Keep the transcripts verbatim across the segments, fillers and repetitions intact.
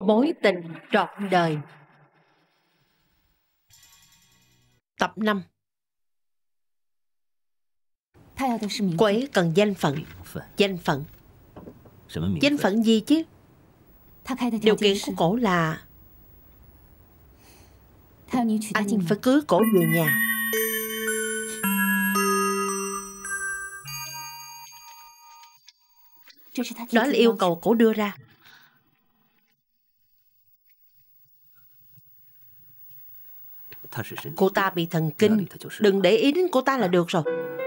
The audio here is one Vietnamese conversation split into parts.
Mối tình trọn đời. Tập năm. Cô ấy cần danh phận. Danh phận. Danh phận gì chứ? Điều kiện của cổ là anh phải cưới cổ về nhà. Đó là yêu cầu cổ đưa ra. Cô ta bị thần kinh. Đừng để ý đến cô ta là được rồi.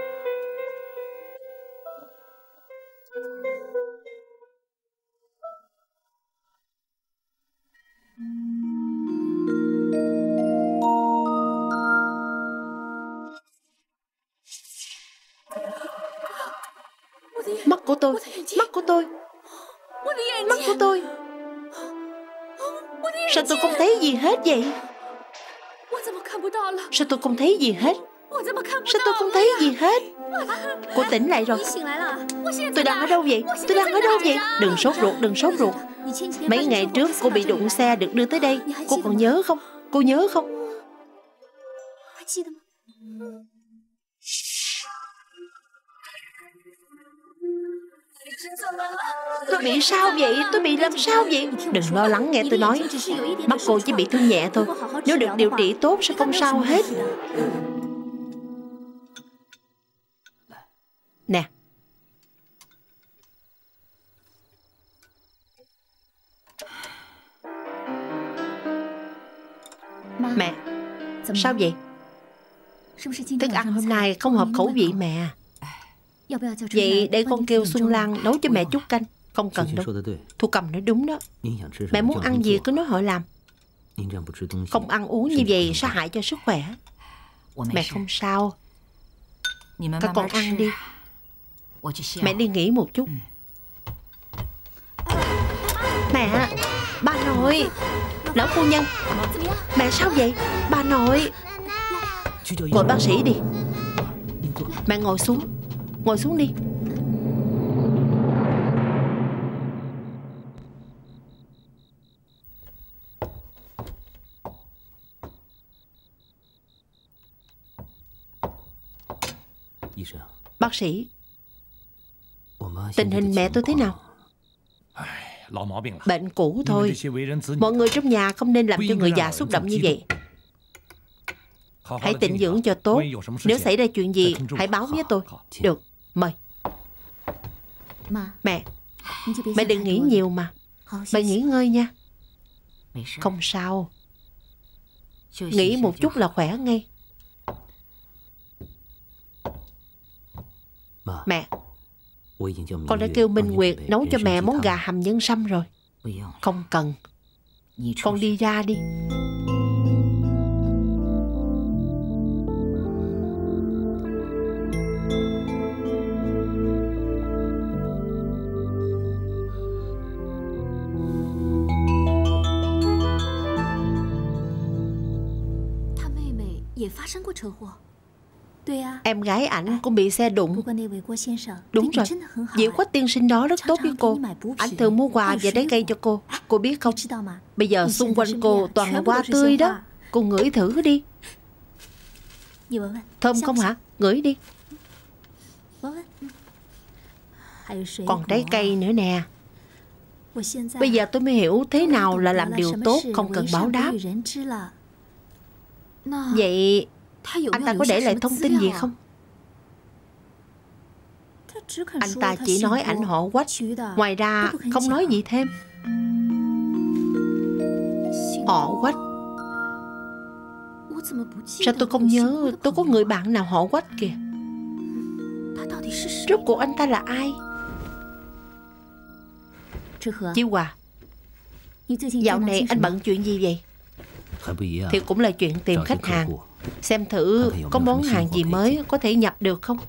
Mắt của tôi. Mắt của tôi. Mắt của tôi. Sao tôi không thấy gì hết vậy? Sao tôi không thấy gì hết? Sao tôi không thấy gì hết? Cô tỉnh lại rồi. Tôi đang ở đâu vậy? Tôi đang ở đâu vậy? Đừng sốt ruột, đừng sốt ruột. Mấy ngày trước cô bị đụng xe được đưa tới đây. Cô còn nhớ không? Cô nhớ không? Tôi bị sao vậy? Tôi bị làm sao vậy? Đừng lo lắng nghe tôi nói. Mắt cô chỉ bị thương nhẹ thôi. Nếu được điều trị tốt sẽ không sao hết. Nè. Mẹ. Sao vậy? Thức ăn hôm nay không hợp khẩu vị mẹ. Vậy để con kêu Xuân Lan nấu cho mẹ chút canh. Không cần đâu. Thu Cầm nói đúng đó. Mẹ muốn ăn gì cứ nói họ làm. Không ăn uống như vậy sẽ hại cho sức khỏe. Mẹ không sao. Các con ăn đi. Mẹ đi nghỉ một chút. Mẹ. Bà nội. Lão phu nhân. Mẹ sao vậy? Bà nội. Gọi bác sĩ đi. Mẹ ngồi xuống. Ngồi xuống đi. Bác sĩ, tình hình mẹ tôi thế nào? Bệnh cũ thôi. Mọi người trong nhà không nên làm cho người già xúc động như vậy. Hãy tịnh dưỡng cho tốt. Nếu xảy ra chuyện gì hãy báo với tôi. Được, mời. Mẹ, mẹ đừng nghĩ nhiều mà. Mẹ nghỉ ngơi nha. Không sao. Nghỉ một chút là khỏe ngay. Mẹ, con đã kêu Minh Nguyệt nấu cho mẹ món gà hầm nhân sâm rồi. Không cần. Con đi ra đi. Em gái ảnh cũng bị xe đụng. Đúng rồi. Diệu Quách tiên sinh đó rất tốt với cô. Ảnh thường mua quà và trái cây cho cô. Cô biết không? Bây giờ xung quanh cô toàn là hoa tươi đó. Cô ngửi thử đi. Thơm không hả? Ngửi đi. Còn trái cây nữa nè. Bây giờ tôi mới hiểu thế nào là làm điều tốt không cần báo đáp. Vậy anh ta có để lại thông tin gì không? Anh ta chỉ nói ảnh họ Quách. Ngoài ra không nói gì thêm. Họ Quách. Sao tôi không nhớ tôi có người bạn nào họ Quách kìa. Rốt cuộc anh ta là ai? Chiêu Hòa, dạo này anh bận chuyện gì vậy? Thì cũng là chuyện tìm khách hàng. Xem thử có món hàng gì mới có thể nhập được không?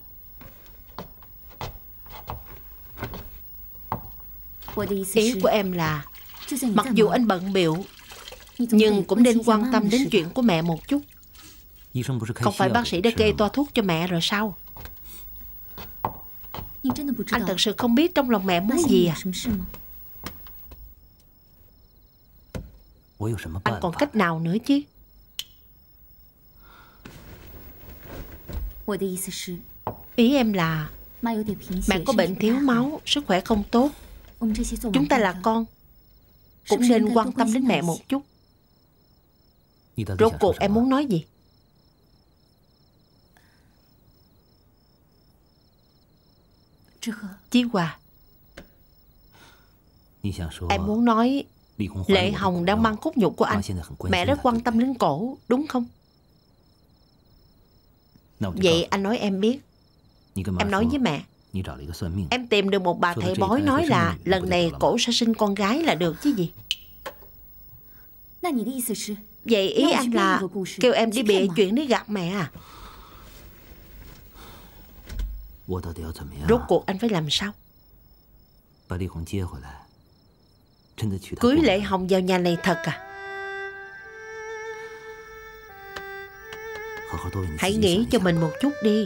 Ý của em là mặc dù anh bận bịu nhưng cũng nên quan tâm đến chuyện của mẹ một chút. Không phải bác sĩ đã kê toa thuốc cho mẹ rồi sao? Anh thật sự không biết trong lòng mẹ muốn gì à? Anh còn cách nào nữa chứ? Ý em là mẹ có bệnh thiếu máu, sức khỏe không tốt. Chúng ta là con, cũng nên quan tâm đến mẹ một chút. Rốt cuộc em muốn nói gì? Chí Hòa, em muốn nói Lệ Hồng đang mang cốt nhục của anh. Mẹ rất quan tâm đến cổ, đúng không? Vậy anh nói em biết. Em nói với mẹ em tìm được một bà thầy bói nói là lần này cổ sẽ sinh con gái là được chứ gì. Vậy ý anh là kêu em đi bịa chuyện để gạt mẹ à? Rốt cuộc anh phải làm sao? Cưới Lệ Hồng vào nhà này thật à? Hãy nghĩ cho mình một chút đi.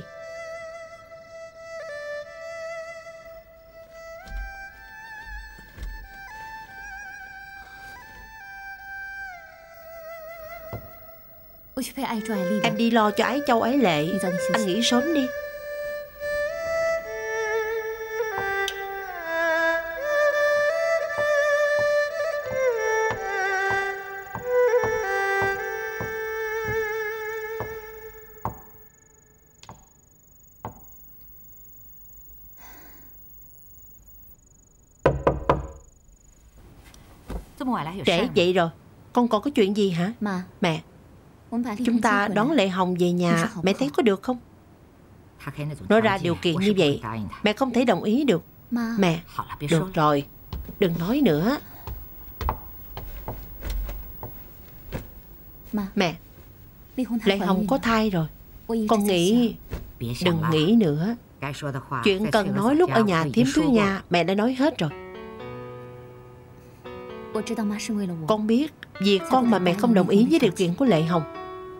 Em đi lo cho Ái Châu Ái Lệ. Anh nghỉ sớm đi. Trễ vậy rồi, con còn có chuyện gì hả? Mẹ, chúng ta đón Lệ Hồng về nhà, mẹ thấy có được không? Nói ra điều kiện như vậy, mẹ không thể đồng ý được. Mẹ, được rồi, đừng nói nữa. Mẹ, Lệ Hồng có thai rồi. Con nghĩ đừng nghĩ nữa. Chuyện cần nói lúc ở nhà thím Thúy Nga mẹ đã nói hết rồi. Con biết vì con mà mẹ không đồng ý với điều kiện của Lệ Hồng.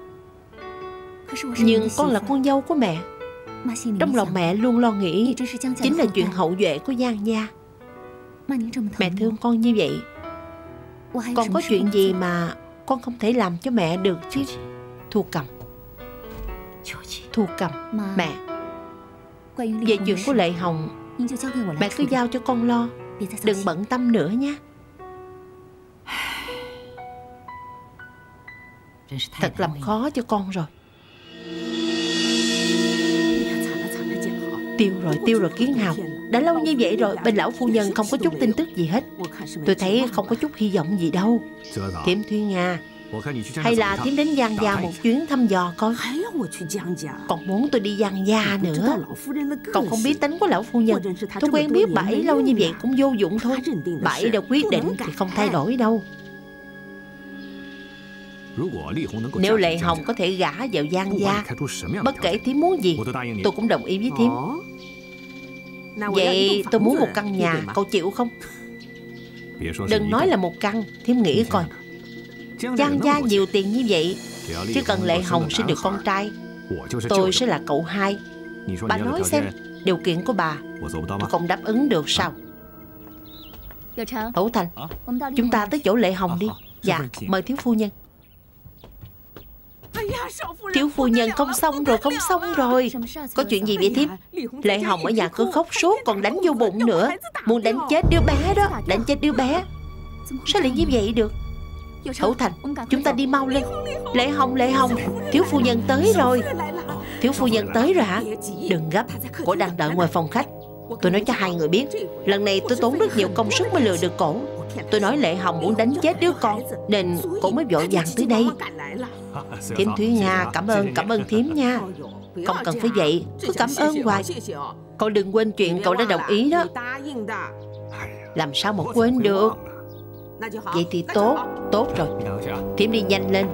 Nhưng con là con dâu của mẹ. Trong lòng mẹ luôn lo nghĩ chính là chuyện hậu duệ của Giang gia. Mẹ thương con như vậy, còn có chuyện gì mà con không thể làm cho mẹ được chứ? Thu Cầm, Thu Cầm, mẹ, về chuyện của Lệ Hồng mẹ cứ giao cho con lo, đừng bận tâm nữa nhé. Thật làm khó cho con rồi. Tiêu rồi, tiêu rồi Kiến Hào. Đã lâu như vậy rồi, bên lão phu nhân không có chút tin tức gì hết. Tôi thấy không có chút hy vọng gì đâu. Thím Thúy Nga, hay là thím đến Giang gia một chuyến thăm dò coi. Còn muốn tôi đi Giang gia nữa. Còn không biết tính của lão phu nhân. Tôi quen biết bà ấy lâu như vậy cũng vô dụng thôi. Bà ấy đã quyết định thì không thay đổi đâu. Nếu Lệ Hồng có thể gả vào Giang gia, bất kể thím muốn gì, tôi cũng đồng ý với thím. Vậy tôi muốn một căn nhà, cậu chịu không? Đừng nói là một căn, thím nghĩ coi. Giang gia nhiều tiền như vậy, chỉ cần Lệ Hồng sinh được con trai, tôi sẽ là cậu hai. Bà nói xem, điều kiện của bà tôi không đáp ứng được sao? Hữu Thành, chúng ta tới chỗ Lệ Hồng đi. Dạ, mời thiếu phu nhân. Thiếu phu nhân, không xong rồi, không xong rồi. Có chuyện gì vậy thím? Lệ Hồng ở nhà cứ khóc suốt, còn đánh vô bụng nữa. Muốn đánh chết đứa bé đó, đánh chết đứa bé. Sao lại như vậy được? Hữu Thành, chúng ta đi mau lên. Lệ Hồng, Lệ Hồng, thiếu phu nhân tới rồi. Thiếu phu nhân tới rồi hả? Đừng gấp, cổ đang đợi ngoài phòng khách. Tôi nói cho hai người biết, lần này tôi tốn rất nhiều công sức mới lừa được cổ. Tôi nói Lệ Hồng muốn đánh chết đứa con, nên cổ mới vội vàng tới đây. Thím Thúy Nga, cảm ơn, cảm ơn thím nha. Không cần phải vậy, cứ cảm ơn hoài. Cậu đừng quên chuyện cậu đã đồng ý đó. Làm sao mà quên được. Vậy thì tốt, tốt rồi. Thím đi nhanh lên.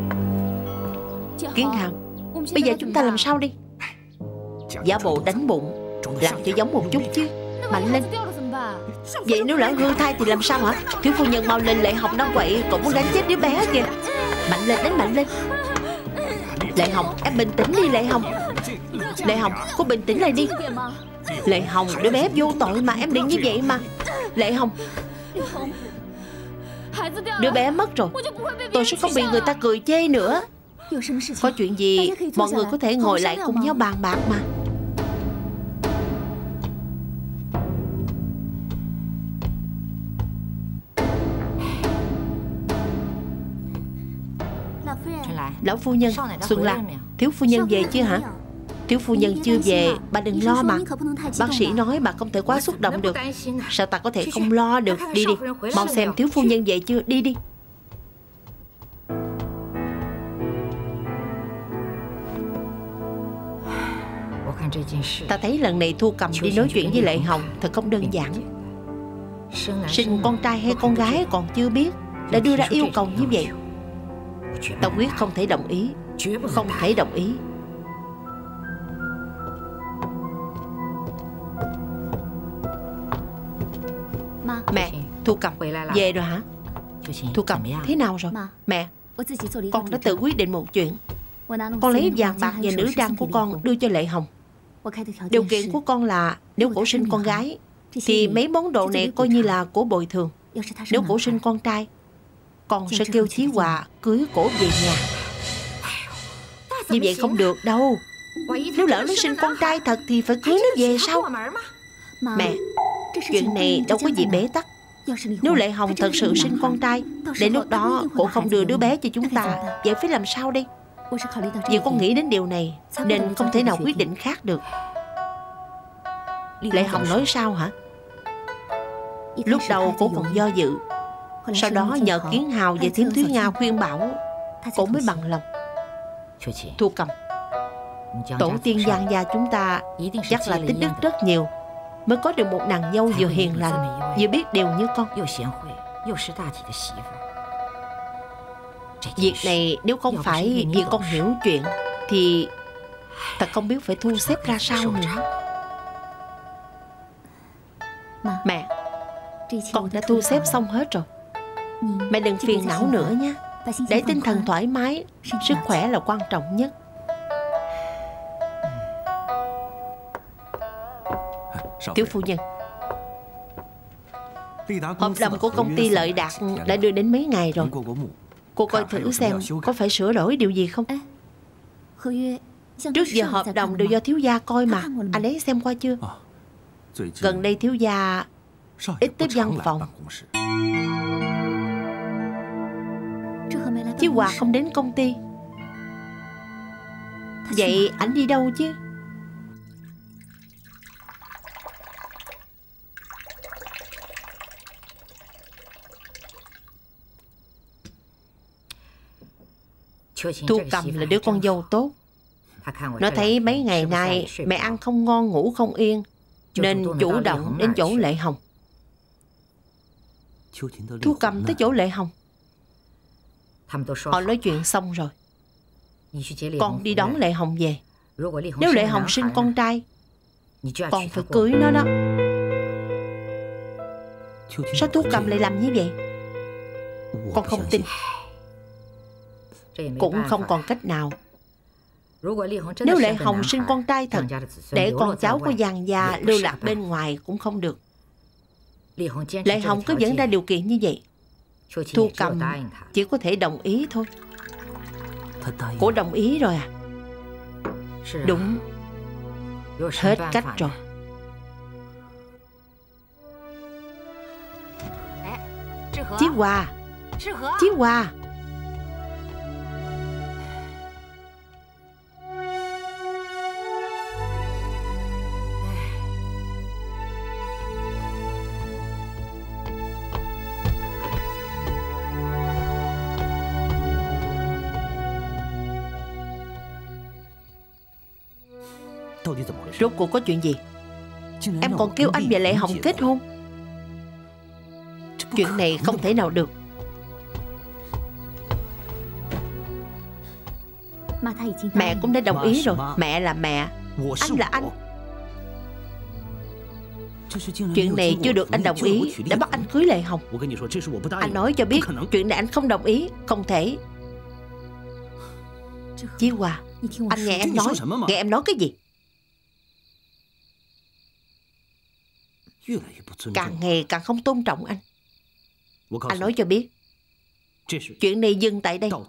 Kiến Hào, bây giờ chúng ta làm sao đi? Giả bộ đánh bụng, làm cho giống một chút chứ. Mạnh lên. Vậy nếu lỡ hư thai thì làm sao hả? Thiếu phu nhân mau lên, Lệ Hồng đang quậy, cậu muốn đánh chết đứa bé kìa. Mạnh lên, đánh mạnh lên. Lệ Hồng, em bình tĩnh đi Lệ Hồng. Lệ Hồng, cô bình tĩnh lại đi. Lệ Hồng, đứa bé vô tội mà, em đừng như vậy mà. Lệ Hồng, Đứa bé mất rồi, tôi sẽ không bị người ta cười chê nữa. Có chuyện gì mọi người có thể ngồi lại cùng nhau bàn bạc mà. Lão phu nhân, Xuân Lan, thiếu phu nhân về chưa hả? Thiếu phu nhân chưa về, bà đừng lo mà. Bác sĩ nói bà không thể quá xúc động được. Sao ta có thể không lo được? Đi đi, mau xem thiếu phu nhân về chưa. Đi đi. Ta thấy lần này Thu Cầm đi nói chuyện với Lệ Hồng thật không đơn giản. Sinh con trai hay con gái còn chưa biết, đã đưa ra yêu cầu như vậy. Ta quyết không thể đồng ý. Không thể đồng ý. Mẹ, Thu Cầm về rồi hả? Thu Cầm thế nào rồi? Mẹ, con đã tự quyết định một chuyện. Con lấy vàng bạc và nữ trang của con đưa cho Lệ Hồng. Điều kiện của con là nếu cổ sinh con gái thì mấy món đồ này coi như là của bồi thường. Nếu cổ sinh con trai, con sẽ kêu Chí Hòa cưới cổ về nhà. Như vậy không được đâu. Nếu lỡ nó sinh con trai thật thì phải cưới nó về sau. Mẹ, chuyện này đâu có gì bế tắc. Nếu Lệ Hồng thật sự sinh con trai, đến lúc đó cổ không đưa đứa bé cho chúng ta, vậy phải làm sao đây? Vì con nghĩ đến điều này nên không thể nào quyết định khác được. Lệ Hồng nói sao hả? Lúc đầu cô còn do dự, sau đó nhờ Kiến Hào và Thiếm Thúy Nga khuyên bảo, cô mới bằng lòng. Thu Cầm, tổ tiên Giang gia chúng ta chắc là tích đức rất nhiều mới có được một nàng dâu vừa hiền lành vừa biết điều như con. Việc này nếu không phải vì con hiểu chuyện thì ta không biết phải thu xếp ra sao nữa. Mẹ, con đã thu xếp xong hết rồi. Mẹ đừng phiền não nữa nhé. Để tinh thần thoải mái, sức khỏe là quan trọng nhất. Tiểu phu nhân, hợp đồng của công ty Lợi Đạt đã đưa đến mấy ngày rồi. Cô coi thử xem có phải sửa đổi điều gì không. Trước giờ hợp đồng đều do thiếu gia coi mà. Anh ấy xem qua chưa? Gần đây thiếu gia ít tới văn phòng. Chí Hòa không đến công ty. Vậy anh đi đâu chứ? Thu Cầm là đứa con dâu tốt. Nó thấy mấy ngày nay mẹ ăn không ngon ngủ không yên, nên chủ động đến chỗ Lệ Hồng. Thu Cầm tới chỗ Lệ Hồng. Họ nói chuyện xong rồi. Con đi đón Lệ Hồng về. Nếu Lệ Hồng sinh con trai, con phải cưới nó đó. Sao Thu Cầm lại làm như vậy? Con không tin. Cũng không còn cách nào. Nếu Lệ Hồng sinh con trai thật, để con cháu của Giang gia lưu lạc bên ngoài cũng không được. Lệ Hồng cứ dẫn ra điều kiện như vậy, Thu Cầm chỉ có thể đồng ý thôi. Cô đồng ý rồi à? Đúng. Hết cách rồi. Chí Hòa, Chí Hòa. Rốt cuộc có chuyện gì? Em còn kêu anh và Lệ Hồng kết hôn. Chuyện này không thể nào được. Mẹ cũng đã đồng ý rồi. Mẹ là mẹ, anh là anh. Chuyện này chưa được anh đồng ý đã bắt anh cưới Lệ Hồng. Anh nói cho biết chuyện này anh không đồng ý. Không thể. Chí Hòa, anh nghe em nói. Nghe em nói cái gì? Càng ngày càng không tôn trọng anh. Anh nói cho biết Chuyện này dừng tại đây.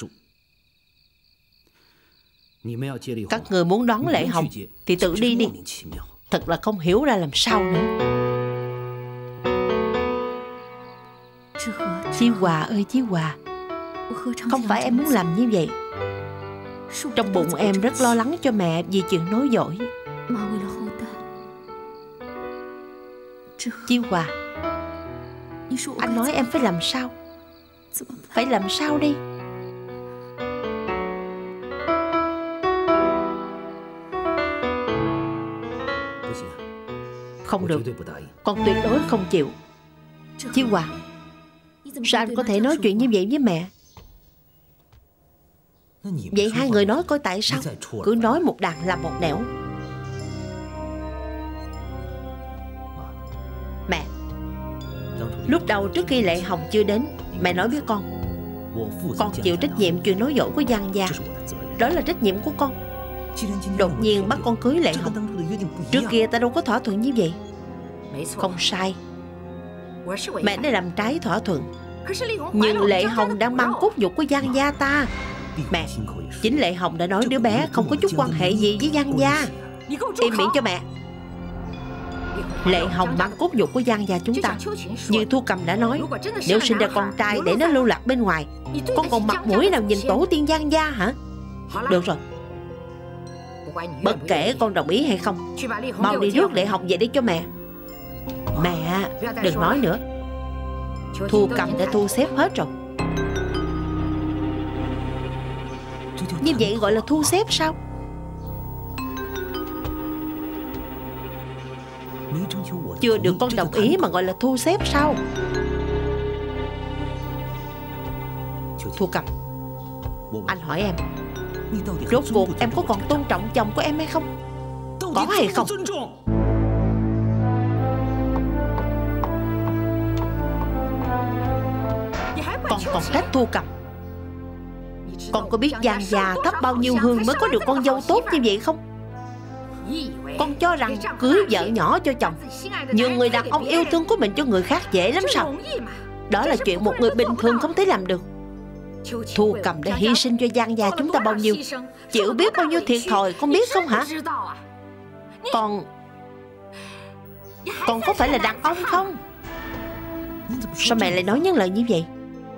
Các người muốn đón Lệ Hồng thì tự đi đi. Thật là không hiểu ra làm sao nữa. Chí Hòa ơi Chí Hòa, không phải em muốn làm như vậy. Trong bụng em rất lo lắng cho mẹ vì chuyện nối dõi. Chí Hòa, anh nói em phải làm sao? Phải làm sao đi? Không được, con tuyệt đối không chịu. Chí Hòa, sao anh có thể nói chuyện như vậy với mẹ? Vậy hai người nói coi tại sao cứ nói một đằng làm một nẻo. Mẹ, lúc đầu trước khi Lệ Hồng chưa đến, mẹ nói với con, con chịu trách nhiệm chuyện nói dối của Giang gia. Đó là trách nhiệm của con. Đột nhiên bắt con cưới Lệ Hồng. Trước kia ta đâu có thỏa thuận như vậy. Không sai, mẹ đã làm trái thỏa thuận. Nhưng Lệ Hồng đang mang cốt nhục của Giang gia ta. Mẹ, chính Lệ Hồng đã nói đứa bé không có chút quan hệ gì với Giang gia. Im miệng cho mẹ. Lệ Hồng mang cốt nhục của Giang gia chúng ta. Như Thu Cầm đã nói, nếu sinh ra con trai để nó lưu lạc bên ngoài, con còn mặt mũi nào nhìn tổ tiên Giang gia hả? Được rồi, bất kể con đồng ý hay không, mau đi rước Lệ Hồng về đi cho mẹ. Mẹ, đừng nói nữa. Thu Cầm đã thu xếp hết rồi. Như vậy gọi là thu xếp sao? Chưa được con đồng ý mà gọi là thu xếp sao? Thu Cầm, anh hỏi em, rốt cuộc em có còn tôn trọng chồng của em hay không? Có hay không? Con còn trách Thu Cầm. Con có biết Giang gia thắp bao nhiêu hương mới có được con dâu tốt như vậy không? Con cho rằng cưới vợ nhỏ cho chồng, nhường người đàn ông yêu thương của mình cho người khác dễ lắm sao? Đó là chuyện một người bình thường không thể làm được. Thu Cầm đã hy sinh cho Giang gia chúng ta bao nhiêu, chịu biết bao nhiêu thiệt thòi, con biết không hả? Con Con có phải là đàn ông không? Sao mẹ lại nói những lời như vậy?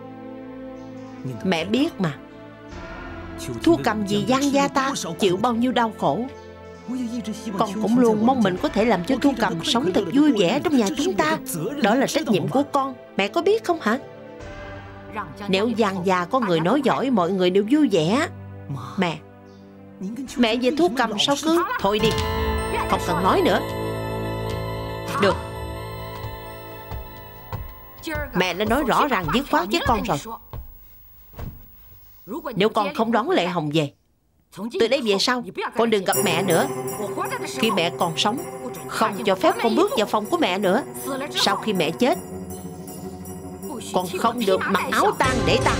Mẹ biết mà. Thu Cầm vì Giang gia ta chịu bao nhiêu đau khổ. Con cũng luôn mong mình có thể làm cho Thu Cầm sống thật vui vẻ trong nhà chúng ta. Đó là trách nhiệm của con. Mẹ có biết không hả? Nếu Giang gia có người nói giỏi, mọi người đều vui vẻ. Mẹ Mẹ về Thu Cầm sao cứ thôi đi, không cần nói nữa. Được, mẹ đã nói rõ ràng dứt khoát với con rồi. Nếu con không đón Lệ Hồng về, từ đây về sau con đừng gặp mẹ nữa. Khi mẹ còn sống, không cho phép con bước vào phòng của mẹ nữa. Sau khi mẹ chết, con không được mặc áo tang để tang.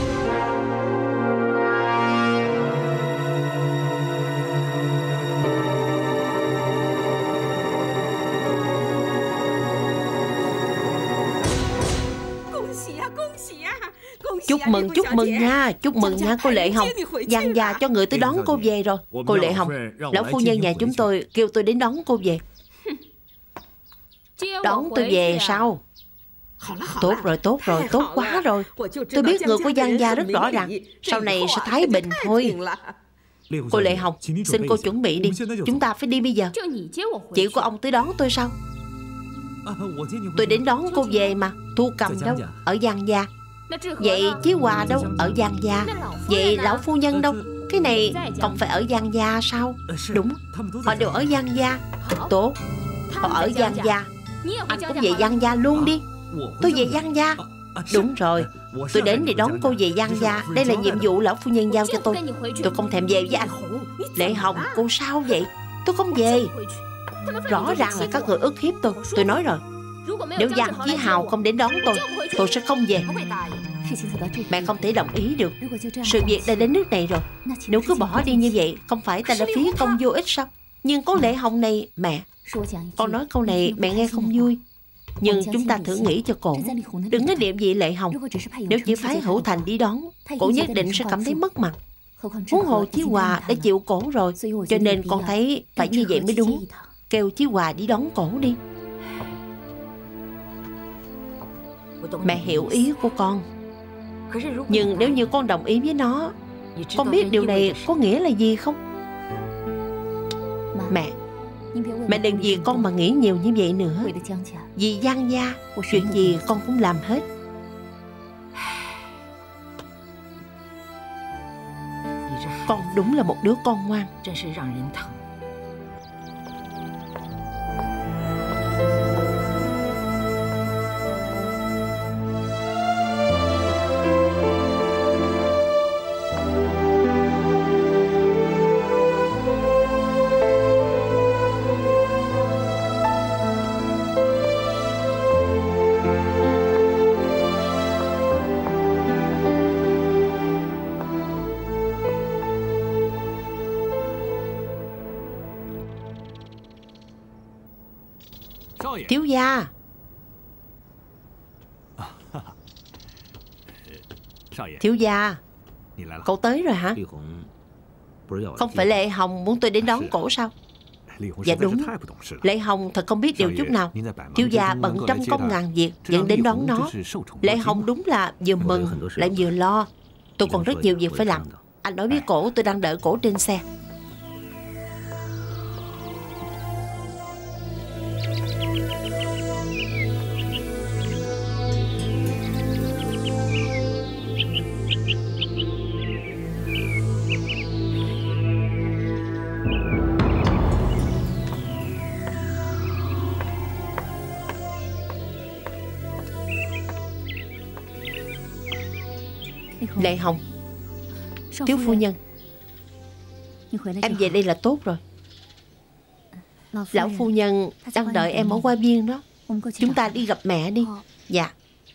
Chúc mừng, chúc mừng nha, chúc mừng nha cô Lệ Hồng. Giang gia cho người tới đón cô về rồi. Cô Lệ Hồng, lão phu nhân nhà chúng tôi kêu tôi đến đón cô về. Đón tôi về sao? Tốt rồi, tốt rồi, tốt quá rồi. Tôi biết người của Giang gia rất rõ ràng, sau này sẽ thái bình thôi. Cô Lệ Hồng, xin cô chuẩn bị đi, chúng ta phải đi bây giờ. Chị của ông tới đón tôi sao? Tôi đến đón cô về mà. Thu Cầm đâu? Ở Giang gia. Vậy Chí Hòa đâu? Ở Giang gia. Vậy lão phu nhân đâu? Cái này không phải ở Giang gia sao? Đúng, họ đều ở Giang gia. Tốt, họ ở Giang gia. Anh cũng về Giang gia luôn đi. Tôi về Giang gia. Đúng rồi, tôi đến để đón cô về Giang gia. Đây là nhiệm vụ lão phu nhân giao cho tôi. Tôi không thèm về với anh. Lệ Hồng, cô sao vậy? Tôi không về. Rõ ràng là các người ức hiếp tôi. Tôi nói rồi, nếu Giang Chí Hào không đến đón tôi, tôi sẽ không về. Mẹ không thể đồng ý được. Sự việc đã đến nước này rồi. Nếu cứ bỏ đi như vậy, không phải ta đã phí công vô ích sao? Nhưng có Lệ Hồng này, mẹ, con nói câu này mẹ nghe không vui. Nhưng chúng ta thử nghĩ cho cổ. Đừng nói điệm gì Lệ Hồng. Nếu chỉ phái Hữu Thành đi đón, cổ nhất định sẽ cảm thấy mất mặt. Huống hồ Chí Hòa đã chịu cổ rồi, cho nên con thấy phải như vậy mới đúng. Kêu Chí Hòa đi đón cổ đi. Mẹ hiểu ý của con. Nhưng nếu như con đồng ý với nó, con biết điều này có nghĩa là gì không? Mẹ, mẹ đừng vì con mà nghĩ nhiều như vậy nữa. Vì Giang gia, chuyện gì con cũng làm hết. Con đúng là một đứa con ngoan. Thiếu gia. Thiếu gia, cậu tới rồi hả? Không phải Lệ Hồng muốn tôi đến đón cổ sao? Dạ đúng. Lệ Hồng thật không biết điều chút nào. Thiếu gia bận trăm công ngàn việc vẫn đến đón nó. Lệ Hồng đúng là vừa mừng lại vừa lo. Tôi còn rất nhiều việc phải làm. Anh nói với cổ tôi đang đợi cổ trên xe. Lệ Hồng, thiếu phu nhân, em về đây là tốt rồi. Lão phu nhân đang đợi em ở Hoa Viên đó. Chúng ta đi gặp mẹ đi. Dạ.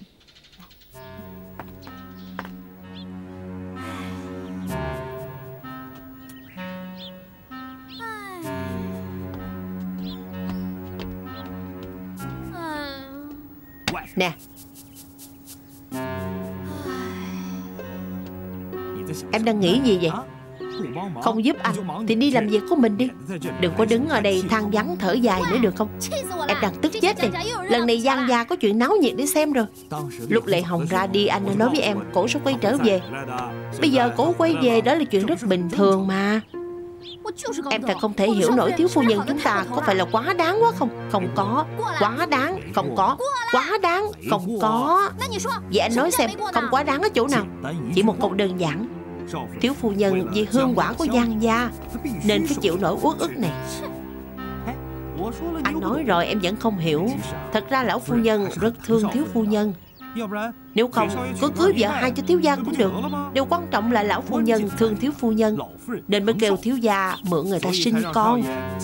Nè, em đang nghĩ gì vậy? Không giúp anh thì đi làm việc của mình đi. Đừng có đứng ở đây than vãn thở dài nữa được không? Em đang tức chết đi. Lần này Giang gia có chuyện náo nhiệt để xem rồi. Lúc Lệ Hồng ra đi anh đã nói với em cổ sẽ quay trở về. Bây giờ cổ quay về đó là chuyện rất bình thường mà. Em thật không thể hiểu nổi thiếu phu nhân chúng ta có phải là quá đáng quá không? Không có. Quá đáng. Không có. Quá đáng. Không có. Vậy anh nói xem không quá đáng ở chỗ nào? Chỉ một câu đơn giản. Thiếu phu nhân vì hương quả của Giang gia nên phải chịu nỗi uất ức này. Anh nói rồi em vẫn không hiểu. Thật ra lão phu nhân rất thương thiếu phu nhân. Nếu không cứ cưới vợ hai cho thiếu gia cũng được. Điều quan trọng là lão phu nhân thương thiếu phu nhân nên mới kêu thiếu gia mượn người ta sinh con.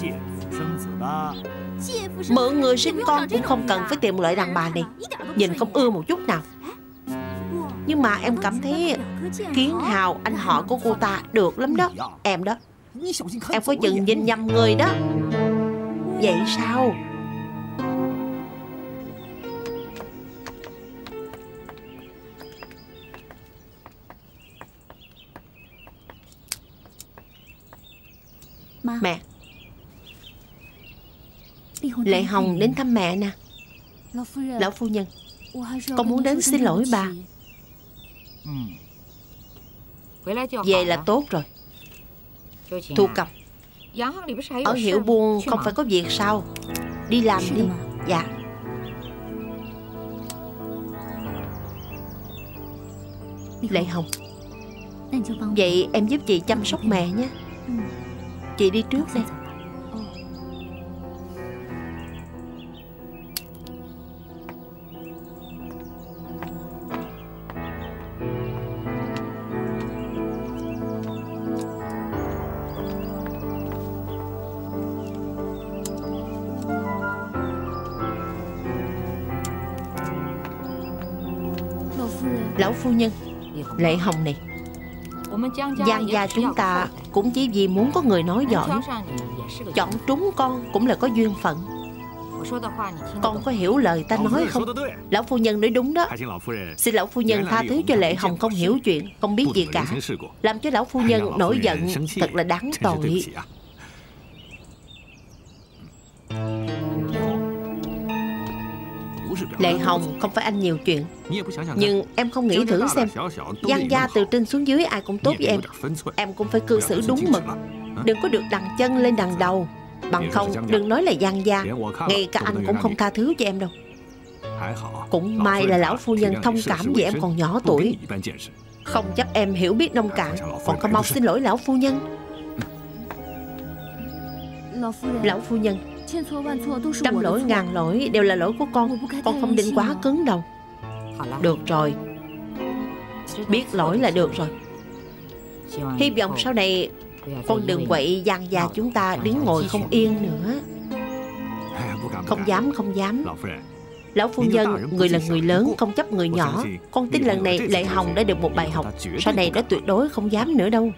Mượn người sinh con cũng không cần phải tìm loại đàn bà này. Nhìn không ưa một chút nào. Nhưng mà em cảm thấy Kiến Hào, anh họ của cô ta được lắm đó. Em đó, em có chừng nhìn nhầm người đó. Vậy sao? Mẹ, Lệ Hồng đến thăm mẹ nè. Lão phu nhân, con muốn đến xin lỗi bà. Về là tốt rồi. Thu Cập, ở hiệu buôn không phải có việc sao? Đi làm đi. Dạ. Lệ Hồng, vậy em giúp chị chăm sóc mẹ nhé. Chị đi trước đây. Lão phu nhân, Lệ Hồng này, Giang gia chúng ta cũng chỉ vì muốn có người nói giỏi. Chọn trúng con cũng là có duyên phận. Con có hiểu lời ta nói không? Lão phu nhân nói đúng đó. Xin lão phu nhân tha thứ cho Lệ Hồng không hiểu chuyện, không biết gì cả, làm cho lão phu nhân nổi giận, thật là đáng tội. Lệ Hồng, không phải anh nhiều chuyện, nhưng em không nghĩ thử xem, Giang gia từ trên xuống dưới ai cũng tốt với em, em cũng phải cư xử đúng mực, đừng có được đằng chân lên đằng đầu. Bằng không đừng nói là Giang gia, ngay cả anh cũng không tha thứ cho em đâu. Cũng may là lão phu nhân thông cảm vì em còn nhỏ tuổi, không chắc em hiểu biết nông cạn, còn không mau xin lỗi lão phu nhân. Lão phu nhân, trăm lỗi ngàn lỗi đều là lỗi của con, con không định quá cứng đầu. Được rồi, biết lỗi là được rồi. Hy vọng sau này con đừng quậy Giang gia chúng ta đứng ngồi không yên nữa. Không dám, không dám. Lão phu nhân, người là người lớn, không chấp người nhỏ. Con tin lần này Lệ Hồng đã được một bài học, sau này đã tuyệt đối không dám nữa đâu.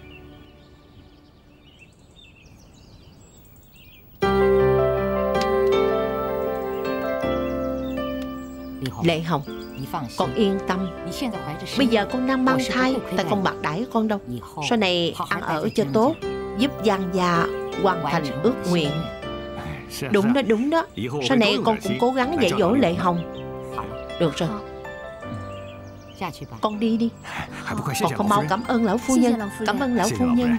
Lệ Hồng, con yên tâm. Bây giờ con đang mang thai, ta không bạc đãi con đâu. Sau này ăn ở cho tốt, giúp Giang gia hoàn thành ước nguyện. Đúng đó, đúng đó. Sau này con cũng cố gắng dạy dỗ Lệ Hồng. Được rồi, con đi đi. Con không mau cảm ơn lão phu nhân. Cảm ơn lão phu nhân.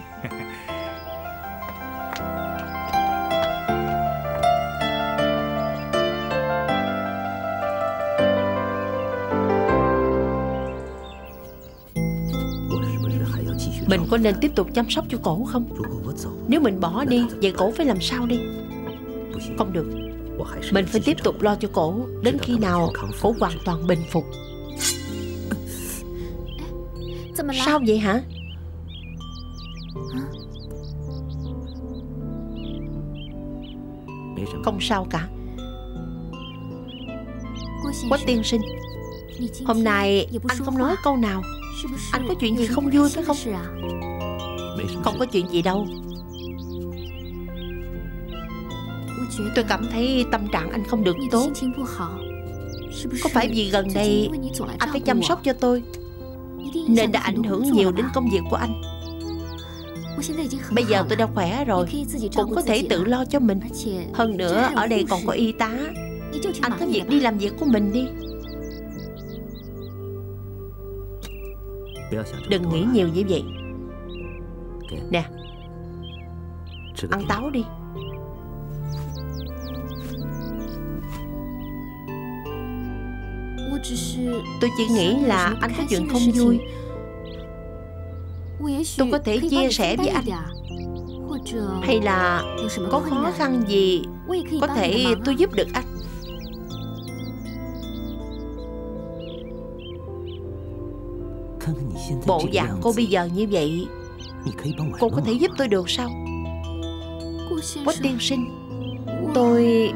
Mình có nên tiếp tục chăm sóc cho cổ không? Nếu mình bỏ đi, vậy cổ phải làm sao đi? Không được, mình phải tiếp tục lo cho cổ đến khi nào cổ hoàn toàn bình phục. Sao vậy hả? Không sao cả. Quách tiên sinh, hôm nay anh không nói câu nào. Anh có chuyện gì không vui phải không? Không có chuyện gì đâu. Tôi cảm thấy tâm trạng anh không được tốt. Có phải vì gần đây anh phải chăm sóc cho tôi nên đã ảnh hưởng nhiều đến công việc của anh? Bây giờ tôi đã khỏe rồi, cũng có thể tự lo cho mình. Hơn nữa ở đây còn có y tá. Anh có việc đi làm việc của mình đi. Đừng nghĩ nhiều như vậy. Nè, ăn táo đi. Tôi chỉ nghĩ là anh có chuyện không vui, tôi có thể chia sẻ với anh. Hay là có khó khăn gì có thể tôi giúp được anh. Bộ dạng cô bây giờ như vậy, cô có thể giúp tôi được sao? Quách tiên sinh, tôi...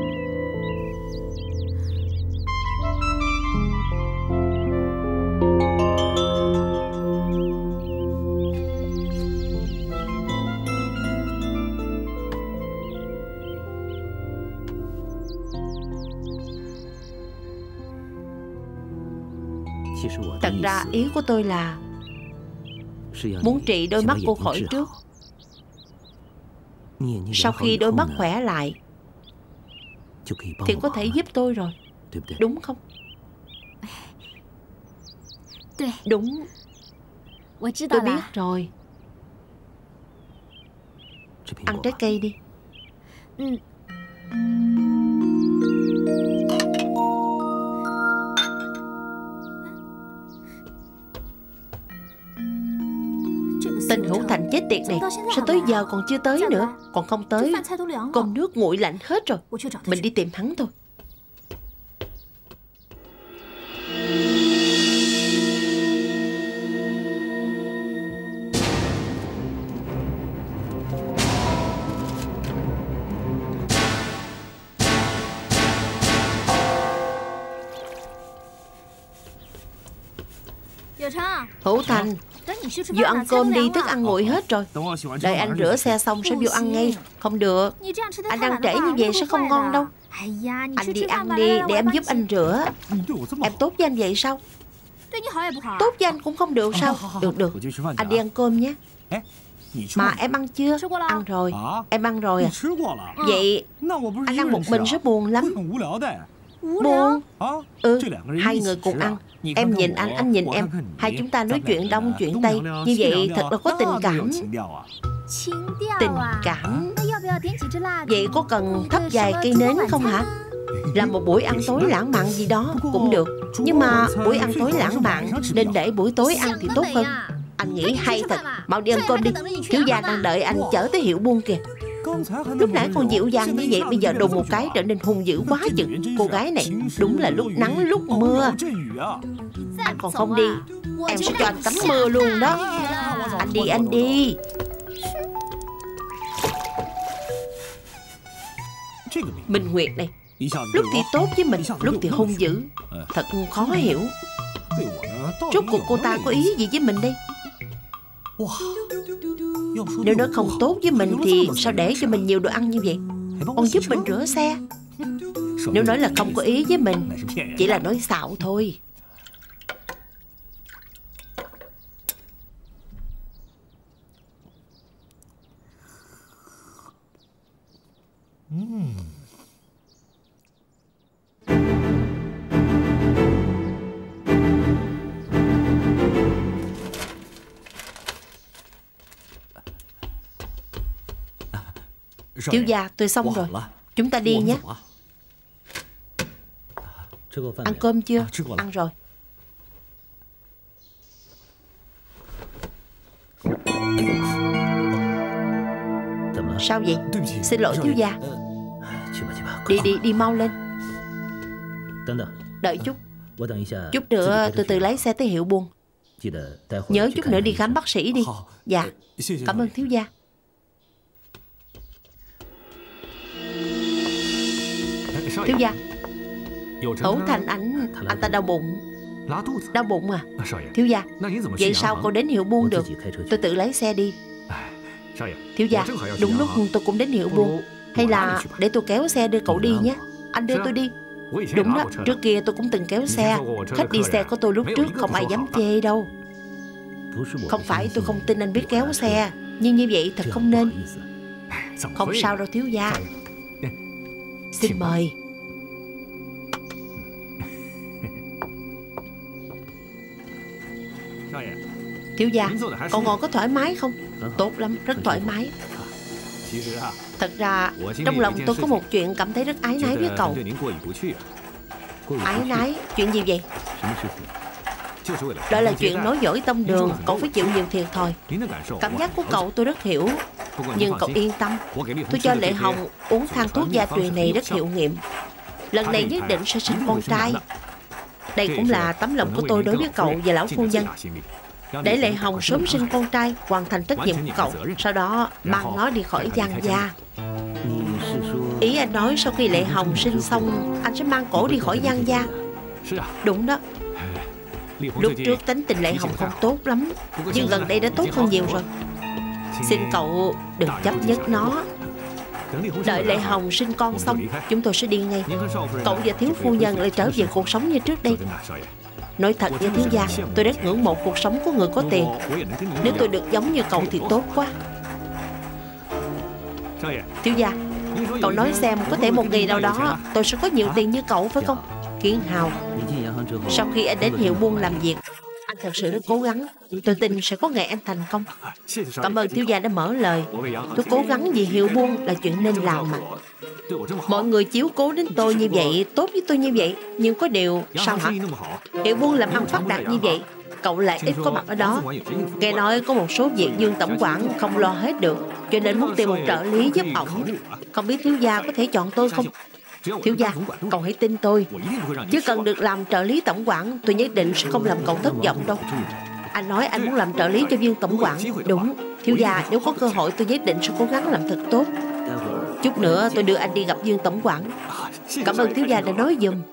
Thật ra ý của tôi là muốn trị đôi mắt cô khỏi trước. Sau khi đôi mắt khỏe lại thì có thể giúp tôi rồi, đúng không? Đúng, tôi biết rồi. Ăn trái cây đi. Tên Hữu Thành chết tiệt này, sao tới giờ còn chưa tới nữa? Còn không tới, cơm nước nguội lạnh hết rồi. Mình đi tìm hắn thôi. Hữu Thành, Vô ăn cơm đi, thức ăn nguội hết rồi. Đợi anh rửa xe xong sẽ vô ăn ngay. Không được, anh ăn trễ như vậy sẽ không ngon đâu. Anh đi ăn đi, để em giúp anh rửa. Em tốt với anh vậy sao? Tốt với anh cũng không được sao? Được được, anh đi ăn cơm nhé. Mà em ăn chưa? Ăn rồi. Em ăn rồi à? Vậy anh ăn một mình rất buồn lắm. Buồn? Ừ, hai người cùng ăn. Em nhìn anh, anh nhìn em. Hai chúng ta nói chuyện đông chuyện tây. Như vậy thật là có tình cảm. Tình cảm. Vậy có cần thắp vài cây nến không hả? Làm một buổi ăn tối lãng mạn gì đó cũng được. Nhưng mà buổi ăn tối lãng mạn nên để buổi tối ăn thì tốt hơn. Anh nghĩ hay thật. Mau đi ăn cơm đi. Thiếu gia đang đợi anh chở tới Hiệu Buôn kìa. Lúc nãy còn dịu dàng như vậy, bây giờ đùng một cái trở nên hung dữ quá chừng. Cô gái này đúng là lúc nắng lúc mưa. Anh còn không đi, em sẽ cho anh tắm mưa luôn đó. Anh đi, anh đi. Minh Nguyệt này, lúc thì tốt với mình, lúc thì hung dữ. Thật khó hiểu. Rốt cuộc cô ta có ý gì với mình đây? Nếu nó không tốt với mình thì sao để cho mình nhiều đồ ăn như vậy? Còn giúp mình rửa xe. Nếu nói là không có ý với mình, chỉ là nói xạo thôi. Thiếu gia, tôi xong rồi. Chúng ta đi nhé. Ăn cơm chưa? Ăn rồi. Sao vậy? Xin lỗi thiếu gia. Đi đi, đi mau lên. Đợi chút. Chút nữa từ từ lấy xe tới Hiệu Buôn. Nhớ chút nữa đi khám bác sĩ đi. Dạ, cảm ơn thiếu gia. Thiếu gia, Ấu Thành ảnh, anh ta đau bụng. Đau bụng à? Thiếu gia, vậy sao cậu đến Hiệu Buôn được? Tôi tự lấy xe đi. Thiếu gia, đúng lúc tôi cũng đến Hiệu Buôn. Hay là để tôi kéo xe đưa cậu đi nhé. Anh đưa tôi đi. Đúng đó, trước kia tôi cũng từng kéo xe. Khách đi xe của tôi lúc trước không ai dám chê đâu. Không phải tôi không tin anh biết kéo xe, nhưng như vậy thật không nên. Không sao đâu thiếu gia. Xin mời. Thiếu gia, cậu ngồi có thoải mái không? Tốt lắm, rất thoải mái. Thật ra, trong lòng tôi có một chuyện cảm thấy rất ái nái với cậu. Ái nái? Chuyện gì vậy? Đó là chuyện nói dối tông đường. Cậu phải chịu nhiều thiệt thòi. Cảm giác của cậu tôi rất hiểu. Nhưng cậu yên tâm, tôi cho Lệ Hồng uống thang thuốc gia truyền này rất hiệu nghiệm. Lần này nhất định sẽ sinh con trai. Đây cũng là tấm lòng của tôi đối với cậu và lão phu nhân. Để Lệ Hồng sớm sinh con trai, hoàn thành trách nhiệm của cậu, sau đó mang nó đi khỏi Giang gia. Ý anh nói sau khi Lệ Hồng sinh xong, anh sẽ mang cổ đi khỏi Giang gia. Đúng đó. Lúc trước tính tình Lệ Hồng không tốt lắm, nhưng gần đây đã tốt hơn nhiều rồi. Xin cậu đừng chấp nhất nó. Đợi Lệ Hồng sinh con xong, chúng tôi sẽ đi ngay. Cậu và thiếu phu nhân lại trở về cuộc sống như trước đây. Nói thật với thiếu gia, tôi rất ngưỡng mộ cuộc sống của người có tiền. Nếu tôi được giống như cậu thì tốt quá. Thiếu gia, cậu nói xem, có thể một ngày nào đó tôi sẽ có nhiều tiền như cậu phải không? Kiến Hào, sau khi anh đến Hiệu Buôn làm việc, anh thật sự rất cố gắng. Tôi tin sẽ có ngày anh thành công. Cảm ơn thiếu gia đã mở lời. Tôi cố gắng vì Hiệu Buôn là chuyện nên làm mà. Mọi người chiếu cố đến tôi như vậy, tốt với tôi như vậy. Nhưng có điều, sao hả? Hiệu Buôn làm ăn phát đạt như vậy, cậu lại ít có mặt ở đó. Nghe nói có một số việc Dương tổng quản không lo hết được, cho nên muốn tìm một trợ lý giúp ổng. Không biết thiếu gia có thể chọn tôi không? Thiếu gia, cậu hãy tin tôi. Chứ cần được làm trợ lý tổng quản, tôi nhất định sẽ không làm cậu thất vọng đâu. Anh nói anh muốn làm trợ lý cho Viên tổng quản. Đúng, thiếu gia, nếu có cơ hội tôi nhất định sẽ cố gắng làm thật tốt. Chút nữa tôi đưa anh đi gặp Dương tổng quản. Cảm ơn thiếu gia đã nói giùm.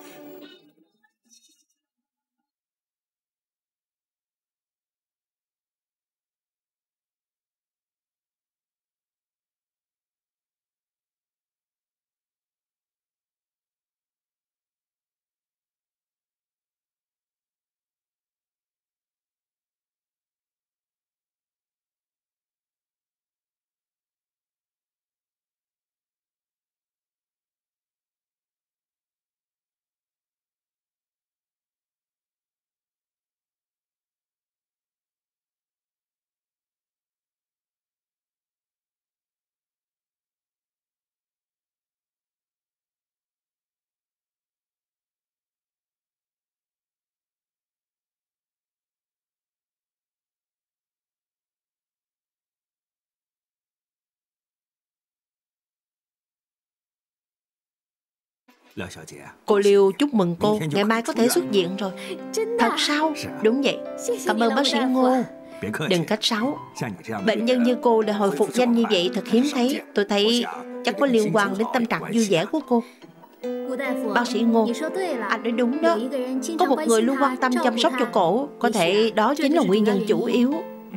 Cô Liêu chúc mừng cô, ngày mai có thể xuất viện rồi. Thật sao? Đúng vậy. Cảm ơn bác sĩ Ngô. Đừng khách sáo. Bệnh nhân như cô đã hồi phục nhanh như vậy thật hiếm thấy. Tôi thấy chắc có liên quan đến tâm trạng vui vẻ của cô. Bác sĩ Ngô, anh nói đúng đó. Có một người luôn quan tâm chăm sóc cho cổ. Có thể đó chính là nguyên nhân chủ yếu.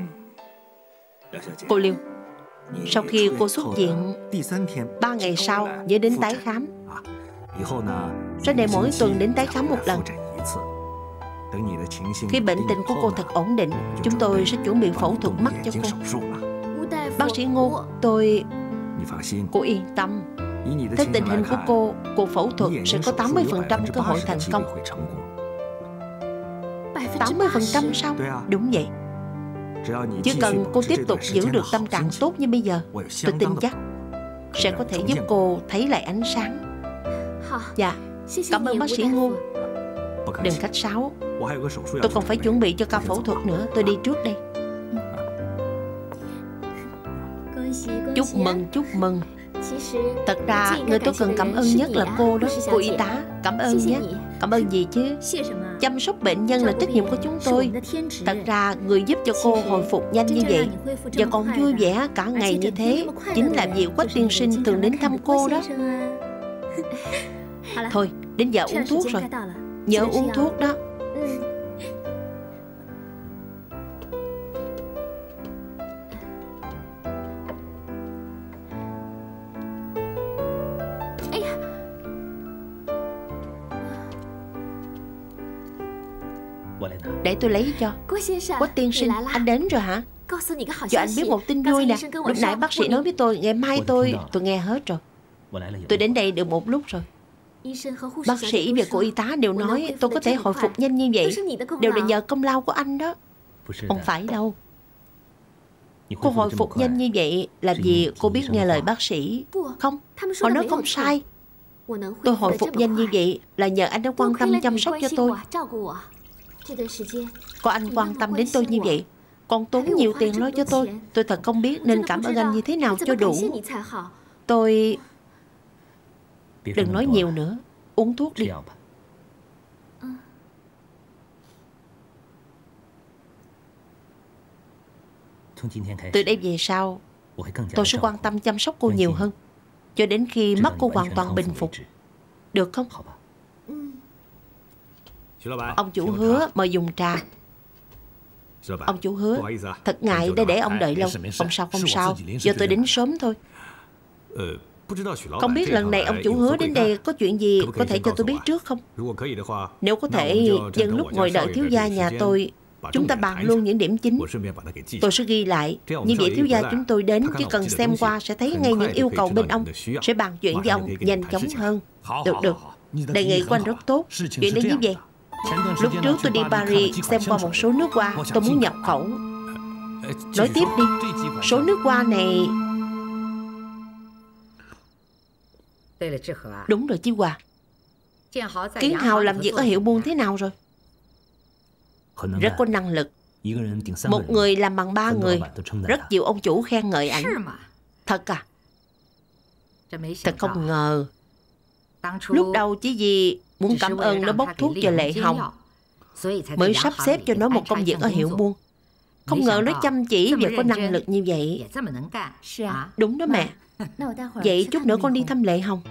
Cô Liêu, sau khi cô xuất viện, ba ngày sau nhớ đến tái khám. Sau này mỗi tuần đến tái khám một lần. Khi bệnh tình của cô thật ổn định, chúng tôi sẽ chuẩn bị phẫu thuật mắt cho cô. Bác sĩ Ngô, tôi... Cô yên tâm. Theo tình hình của cô, cuộc phẫu thuật sẽ có tám mươi phần trăm cơ hội thành công. tám mươi phần trăm sao? Đúng vậy. Chỉ cần cô tiếp tục giữ được tâm trạng tốt như bây giờ, tôi tin chắc sẽ có thể giúp cô thấy lại ánh sáng. Dạ, cảm ơn bác sĩ Ngô. Đừng khách sáo. Tôi còn phải chuẩn bị cho ca phẫu thuật nữa. Tôi đi trước đây. Chúc mừng, chúc mừng. Thật ra người tôi cần cảm ơn nhất là cô đó. Cô y tá, cảm ơn nhé. Cảm ơn gì chứ? Chăm sóc bệnh nhân là trách nhiệm của chúng tôi. Thật ra người giúp cho cô hồi phục nhanh như vậy và còn vui vẻ cả ngày như thế chính là vì Quách tiên sinh thường đến thăm cô đó. Thôi, đến giờ uống thuốc rồi. Nhớ uống thuốc đó. Để tôi lấy cho. Quách tiên sinh, anh đến rồi hả? Cho anh biết một tin vui nè. Lúc nãy bác sĩ nói với tôi ngày mai tôi... Tôi nghe hết rồi. Tôi đến đây được một lúc rồi. Bác sĩ và cô y tá đều nói tôi có thể hồi phục nhanh như vậy đều là nhờ công lao của anh đó. Không phải đâu. Cô hồi phục nhanh như vậy là vì cô biết nghe lời bác sĩ. Không, họ nói không sai. Tôi hồi phục nhanh như vậy là nhờ anh đã quan tâm chăm sóc cho tôi. Có anh quan tâm đến tôi như vậy, còn tốn nhiều tiền lo cho tôi. Tôi thật không biết nên cảm ơn anh như thế nào cho đủ. Tôi... Đừng nói nhiều nữa. Uống thuốc đi. Từ đây về sau, tôi sẽ quan tâm chăm sóc cô nhiều hơn, cho đến khi mắt cô hoàn toàn bình phục. Được không? Ông chủ Hứa mời dùng trà. Ông chủ Hứa, thật ngại đã để ông đợi lâu. Không sao, không sao. Do tôi đến sớm thôi. Không biết lần này ông chủ Hứa đến đây có chuyện gì có thể cho tôi biết trước không? Nếu có thể, nhân lúc ngồi đợi thiếu gia nhà tôi, chúng ta bàn luôn những điểm chính. Tôi sẽ ghi lại. Như vậy thiếu gia chúng tôi đến chỉ cần xem qua sẽ thấy ngay những yêu cầu bên ông, sẽ bàn chuyện với ông nhanh chóng hơn. Được, được. Đề nghị của anh rất tốt. Chuyện đến như vậy. Lúc trước tôi đi Paris xem qua một số nước hoa tôi muốn nhập khẩu. Nói tiếp đi. Số nước hoa này... Đúng rồi Chí Hòa. Kiến Hào làm việc ở Hiệu Buôn thế nào rồi? Rất có năng lực. Một người làm bằng ba người. Rất nhiều ông chủ khen ngợi ảnh. Thật à? Thật không ngờ. Lúc đầu chỉ vì muốn cảm ơn nó bốc thuốc cho Lệ Hồng mới sắp xếp cho nó một công việc ở Hiệu Buôn. Không ngờ nó chăm chỉ và có năng lực như vậy. Đúng đó mẹ. Vậy chút nữa con đi thăm Lệ Hồng.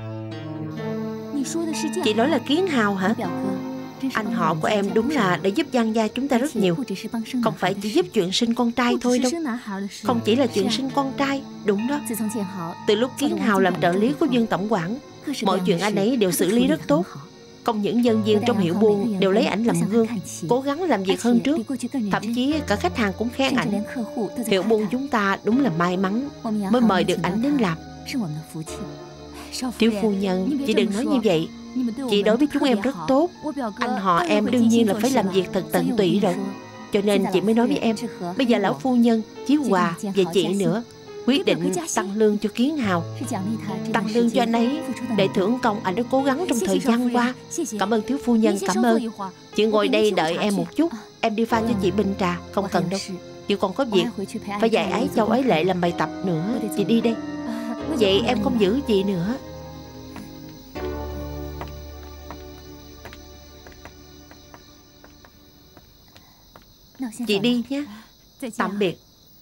Chị nói là Kiến Hào hả? Anh họ của em đúng là đã giúp Giang gia chúng ta rất nhiều. Không phải chỉ giúp chuyện sinh con trai thôi đâu. Không chỉ là chuyện sinh con trai. Đúng đó. Từ lúc Kiến Hào làm trợ lý của Dương tổng quản, mọi chuyện anh ấy đều xử lý rất tốt. Không những nhân viên trong Hiệu Buôn đều lấy ảnh làm gương, cố gắng làm việc hơn trước. Thậm chí cả khách hàng cũng khen ảnh. Hiệu Buôn chúng ta đúng là may mắn mới mời được ảnh đến làm. Thiếu phu nhân, chị đừng nói như vậy. Chị đối với chúng em rất tốt. Anh họ em đương nhiên là phải làm việc thật tận tụy rồi. Cho nên chị mới nói với em. Bây giờ lão phu nhân, Chí Hòa và chị nữa quyết định tăng lương cho Kiến Hào. Tăng lương cho anh ấy để thưởng công anh đã cố gắng trong thời gian qua. Cảm ơn thiếu phu nhân, cảm ơn. Chị ngồi đây đợi em một chút. Em đi pha cho chị bình trà. Không cần đâu, chị còn có việc phải dạy ấy Châu ấy Lệ làm bài tập nữa. Chị đi đây. Vậy em không giữ chị nữa. Chị đi nhé. Tạm biệt.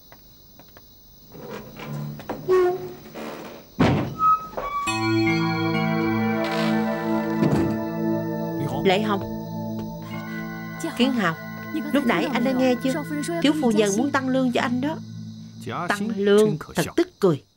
Lệ Hồng. Kiến Hào, lúc nãy anh đã nghe chưa? Thiếu phu nhân muốn tăng lương cho anh đó. Tăng lương thật tức cười.